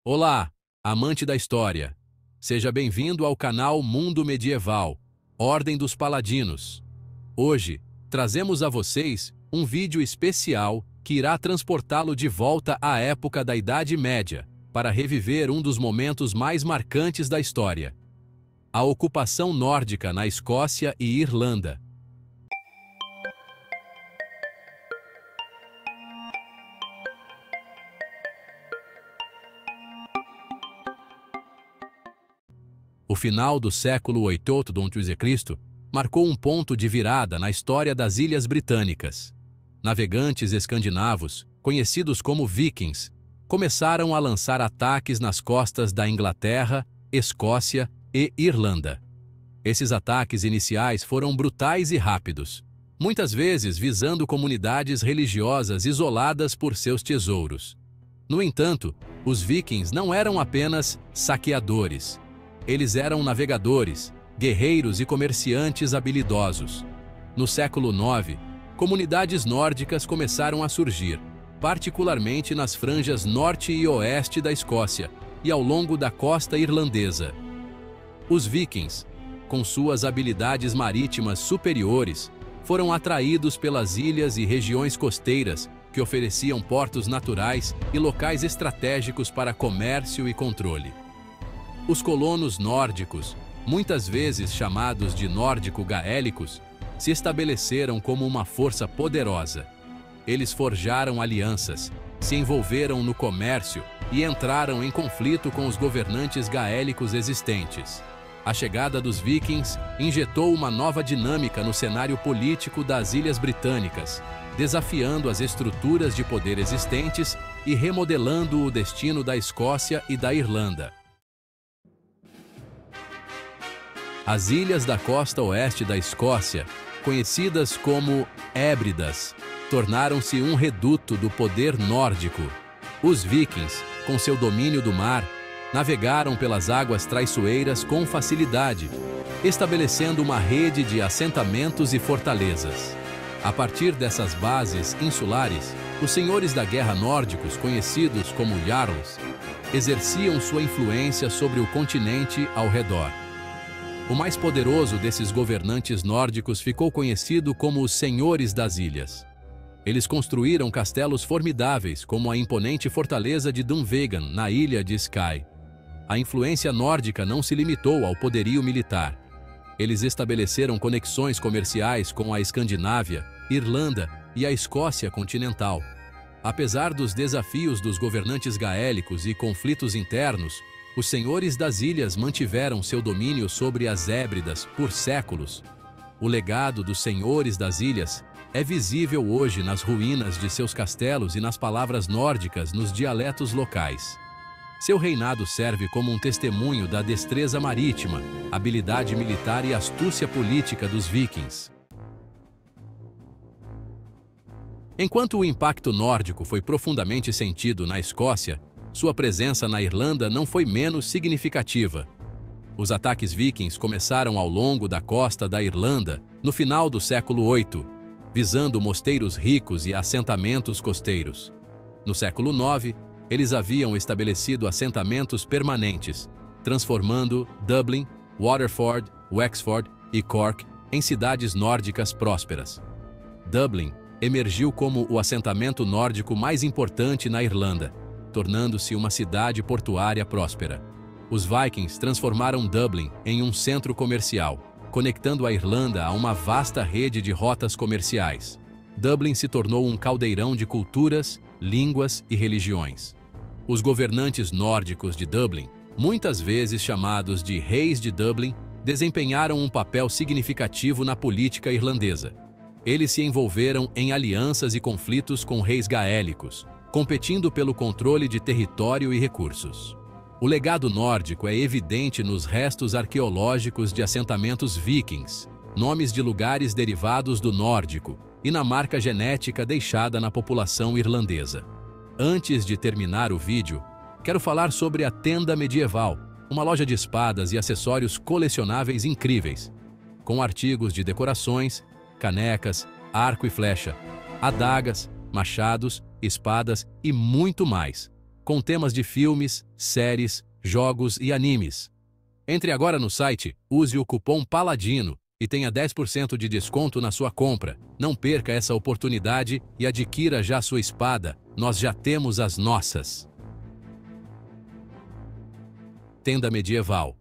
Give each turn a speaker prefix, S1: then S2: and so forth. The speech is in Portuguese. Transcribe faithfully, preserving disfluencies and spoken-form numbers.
S1: Olá, amante da história. Seja bem-vindo ao canal Mundo Medieval, Ordem dos Paladinos. Hoje, trazemos a vocês um vídeo especial que irá transportá-lo de volta à época da Idade Média, para reviver um dos momentos mais marcantes da história: a ocupação nórdica na Escócia e Irlanda. O final do século oitavo antes de Cristo marcou um ponto de virada na história das Ilhas Britânicas. Navegantes escandinavos, conhecidos como vikings, começaram a lançar ataques nas costas da Inglaterra, Escócia e Irlanda. Esses ataques iniciais foram brutais e rápidos, muitas vezes visando comunidades religiosas isoladas por seus tesouros. No entanto, os vikings não eram apenas saqueadores. Eles eram navegadores, guerreiros e comerciantes habilidosos. No século nono, comunidades nórdicas começaram a surgir, particularmente nas franjas norte e oeste da Escócia e ao longo da costa irlandesa. Os vikings, com suas habilidades marítimas superiores, foram atraídos pelas ilhas e regiões costeiras que ofereciam portos naturais e locais estratégicos para comércio e controle. Os colonos nórdicos, muitas vezes chamados de nórdico-gaélicos, se estabeleceram como uma força poderosa. Eles forjaram alianças, se envolveram no comércio e entraram em conflito com os governantes gaélicos existentes. A chegada dos vikings injetou uma nova dinâmica no cenário político das Ilhas Britânicas, desafiando as estruturas de poder existentes e remodelando o destino da Escócia e da Irlanda. As ilhas da costa oeste da Escócia, conhecidas como Hébridas, tornaram-se um reduto do poder nórdico. Os vikings, com seu domínio do mar, navegaram pelas águas traiçoeiras com facilidade, estabelecendo uma rede de assentamentos e fortalezas. A partir dessas bases insulares, os senhores da guerra nórdicos, conhecidos como Jarls, exerciam sua influência sobre o continente ao redor. O mais poderoso desses governantes nórdicos ficou conhecido como os Senhores das Ilhas. Eles construíram castelos formidáveis, como a imponente fortaleza de Dunvegan, na ilha de Skye. A influência nórdica não se limitou ao poderio militar. Eles estabeleceram conexões comerciais com a Escandinávia, Irlanda e a Escócia continental. Apesar dos desafios dos governantes gaélicos e conflitos internos, os senhores das ilhas mantiveram seu domínio sobre as Hébridas por séculos. O legado dos senhores das ilhas é visível hoje nas ruínas de seus castelos e nas palavras nórdicas nos dialetos locais. Seu reinado serve como um testemunho da destreza marítima, habilidade militar e astúcia política dos vikings. Enquanto o impacto nórdico foi profundamente sentido na Escócia, sua presença na Irlanda não foi menos significativa. Os ataques vikings começaram ao longo da costa da Irlanda, no final do século oitavo, visando mosteiros ricos e assentamentos costeiros. No século nono, eles haviam estabelecido assentamentos permanentes, transformando Dublin, Waterford, Wexford e Cork em cidades nórdicas prósperas. Dublin emergiu como o assentamento nórdico mais importante na Irlanda, tornando-se uma cidade portuária próspera. Os vikings transformaram Dublin em um centro comercial, conectando a Irlanda a uma vasta rede de rotas comerciais. Dublin se tornou um caldeirão de culturas, línguas e religiões. Os governantes nórdicos de Dublin, muitas vezes chamados de Reis de Dublin, desempenharam um papel significativo na política irlandesa. Eles se envolveram em alianças e conflitos com reis gaélicos, competindo pelo controle de território e recursos. O legado nórdico é evidente nos restos arqueológicos de assentamentos vikings, nomes de lugares derivados do nórdico, e na marca genética deixada na população irlandesa. Antes de terminar o vídeo, quero falar sobre a Tenda Medieval, uma loja de espadas e acessórios colecionáveis incríveis, com artigos de decorações, canecas, arco e flecha, adagas, machados, espadas e muito mais. com temas de filmes, séries, jogos e animes. Entre agora no site, use o cupom PALADINO e tenha dez por cento de desconto na sua compra. Não perca essa oportunidade e adquira já sua espada, nós já temos as nossas. Tenda medieval.